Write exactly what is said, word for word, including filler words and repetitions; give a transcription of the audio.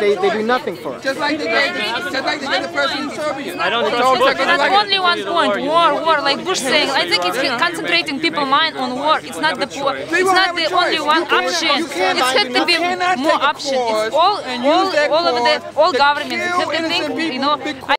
they, they do nothing for us. Just like they did, just like they did the person in Serbia. I don't trust Bush. That's only one point, war, war, like Bush saying. I think it's concentrating people's mind on war. It's not the poor. It's not the only one option. It had to be more option. It's all, all, all over the all governments. It had to think, you know.